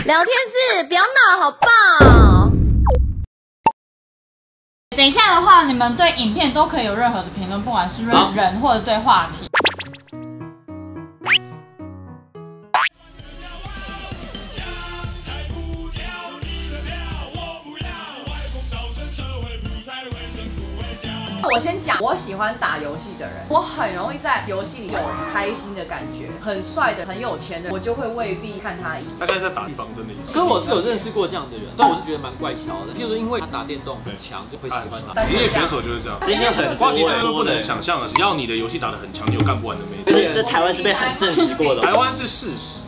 聊天室不要闹，好棒！ 等一下的话，你们对影片都可以有任何的评论，不管是对人或者对话题。 我先讲，我喜欢打游戏的人，我很容易在游戏里有开心的感觉。很帅的、很有钱的，我就会未必看他一眼。 大概在打预防针的意思。 可是我是有认识过这样的人，但我是觉得蛮怪巧的。譬如说，因为他打电动很强，就会喜欢他。 职业选手就是这样。 今天很瓜吉是不能想象的，只要你的游戏打得很强，你有干不完的妹子。 而且这台湾是被很证实过的。 台湾是事实。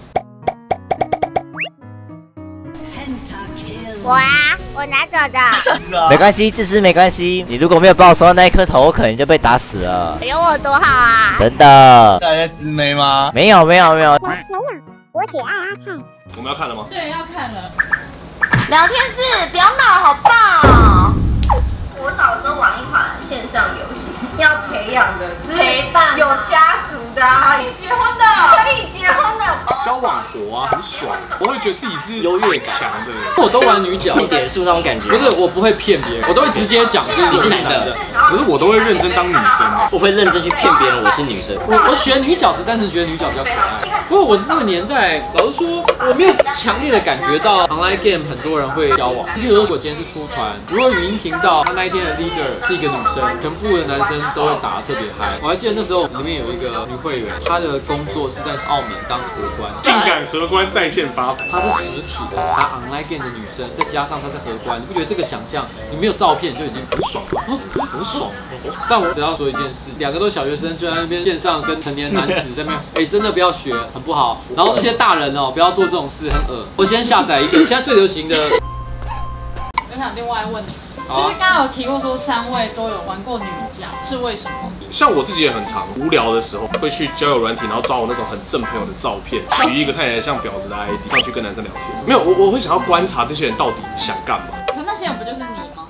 我啊，我拿走的。 没关系，自私没关系。你如果没有帮我收到那一颗头，我可能就被打死了。 有我多好啊！ 真的。 大家直眉吗？ 没有， 没有，我只爱阿泰。 我们要看了吗？ 对，要看了。 聊天室不要闹，好棒！ 我小时候玩一款线上游戏， 要培养的，就是陪伴有家族的啊，可以结婚的， 可以结婚的。 交往活啊，很爽。我会觉得自己是优越感强的。 我都玩女角， 一点数那种感觉。 不是，我不会骗别人，我都会直接讲，就是你是男的。 可是我都会认真当女生。 我会认真去骗别人我是女生。 我选女角是单纯觉得女角比较可爱。不过我那个年代，老实说，我没有强烈的感觉到 online game 很多人会交往。比如说我今天是出团，如果语音频道他那一天的 leader 是一个女生，全部的男生都会打得特别嗨。我还记得那时候里面有一个女会员，她的工作是在澳门当荷官， 性感荷官在线发牌。 她是实体的，她 online game 的女生，再加上她是荷官，你不觉得这个想象，你没有照片就已经很爽了，很爽。但我只要说一件事，两个都小学生就在那边线上跟成年男子在那边，真的不要学，很不好。然后那些大人哦，不要做这种事，很恶。我先下载一个，现在最流行的。 我想另外问你，就是刚刚有提过说3位都有玩过女角，是为什么？ 像我自己也很常无聊的时候会去交友软体，然后抓我那种很正朋友的照片，取一个看起来像婊子的 ID 上去跟男生聊天。没有，我会想要观察这些人到底想干嘛。 可那些人不就是你吗？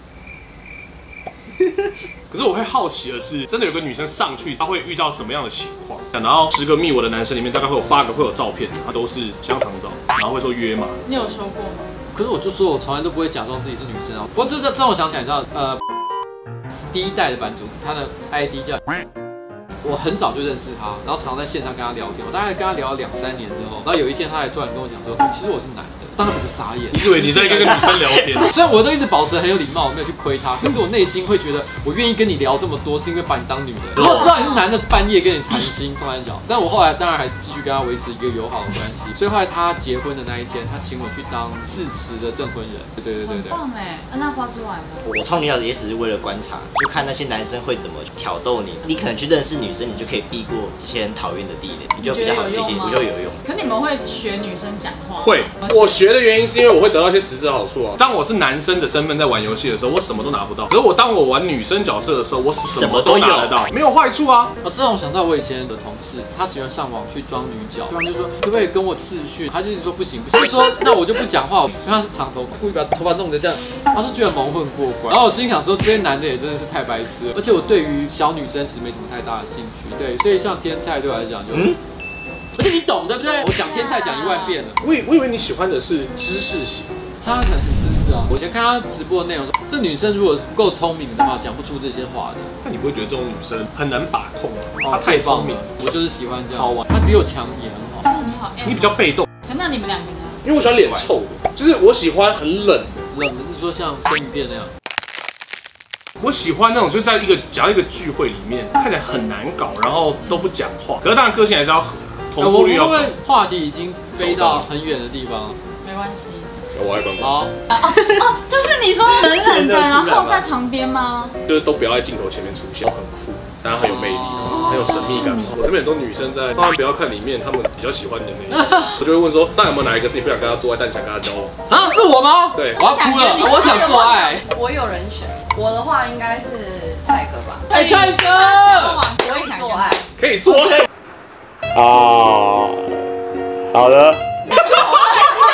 可是我会好奇的是，真的有个女生上去，她会遇到什么样的情况？然后10个密我的男生里面，大概会有8个会有照片，他都是香肠照，然后会说约嘛。 你有说过吗？ 可是我就说我从来都不会假装自己是女生啊。不过这让我想起来，你知道，第一代的版主，他的 ID 叫。我很早就认识他，然后常常在线上跟他聊天。我大概跟他聊了2、3年之后，然后有一天他还突然跟我讲说，其实我是男的。当时我傻眼， 你以为你在跟个女生聊天？ 虽然我都一直保持很有礼貌，我没有去亏他，可是我内心会觉得，我愿意跟你聊这么多，是因为把你当女人。如果知道你是男的，半夜跟你谈心，开玩笑。但我后来当然还是继续跟他维持一个友好的关系。所以后来他结婚的那一天，他请我去当致辞的证婚人。对。 很棒哎，那花枝丸呢？ 我创女角也只是为了观察，就看那些男生会怎么挑逗你。你可能去认识女生，你就可以避过这些人讨厌的地雷，你就比较好接近，我就有用。 可你们会学女生讲话？ 会，我学的原因是因为我会得到一些实质的好处啊。当我是男生的身份在玩游戏的时候，我什么都拿不到；可是当我玩女生角色的时候，我什么都拿得到，没有坏处啊。 这让我想到我以前的同事，他喜欢上网去装女角，对方就说可不可以跟我视讯，他就一直说不行，就说那我就不讲话，因为他是长头发，故意把头发弄得这样，他说居然蒙混过关。然后我心想说这些男的也真的是太白痴了，而且我对于小女生其实没什么太大的兴趣，对，所以像天菜对我来讲就。而且你懂对不对？我讲天菜讲1万遍了。 我以为你喜欢的是知识型， 他可能是知识啊。我以前看他直播的内容，这女生如果够聪明的话，讲不出这些话的。 但你不会觉得这种女生很难把控吗？她太聪明， 我就是喜欢这样。好玩，她比我强也很好。 真的你好， 你比较被动。 那你们2个呢？ 因为我喜欢脸臭的，就是我喜欢很冷的。 冷的是说像生鱼片那样。 我喜欢那种就在假如一个聚会里面看起来很难搞，然后都不讲话，可是当然个性还是要合。同步率要高。会不会话题已经飞到很远的地方？ 没关系。 我爱关好。 就是你说冷冷的，然后在旁边吗？ 就是都不要在镜头前面出现，很酷，当然很有魅力，很有神秘感。我这边很多女生在，千万不要看里面，她们比较喜欢你的那一面，我就会问说，那有没有哪一个是你不想跟她做爱，但想跟她交往？ 啊，是我吗？ 对， 我要哭了，我想做爱。 我有人选，我的话应该是蔡哥吧。 蔡哥， 我也想做爱， 可以做爱。 哦，好的。 第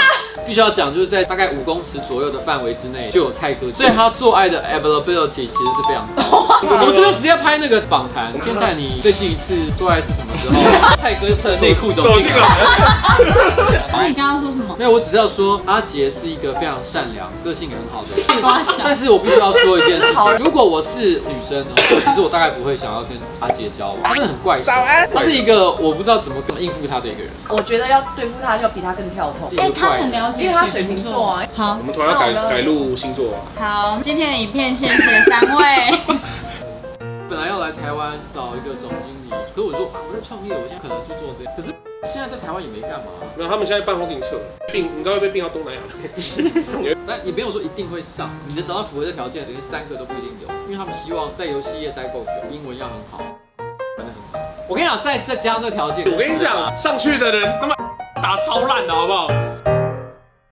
必须要讲，就是在大概5公尺左右的范围之内就有蔡哥，所以他做爱的 availability 其实是非常高。我们这边直接拍那个访谈。现在你最近一次做爱是什么时候？蔡哥穿内裤走进来。 那你刚刚说什么？ 没有，我只是要说阿杰是一个非常善良、个性很好的人。但是我必须要说一件事情，如果我是女生，其实我大概不会想要跟阿杰交往。他真的很怪兽，他是一个我不知道怎么应付他的一个人。 我觉得要对付他，就比他更跳脱。 他很了解， 因为他水瓶座啊。 好， 我们突然要改录星座啊。 好，今天的影片谢谢3位。 本来要来台湾找一个总经理，可是我说我在创业，我现在可能去做这个，可是现在在台湾也没干嘛。 没有，他们现在办公室已经撤了，你刚会被并到东南亚。 但也没有说一定会上，你能找到符合的条件，等于3个都不一定有，因为他们希望在游戏业待够久，英文要很好，玩得很好。我跟你讲，再加上这条件， 我跟你讲，上去的人他妈打超烂的好不好？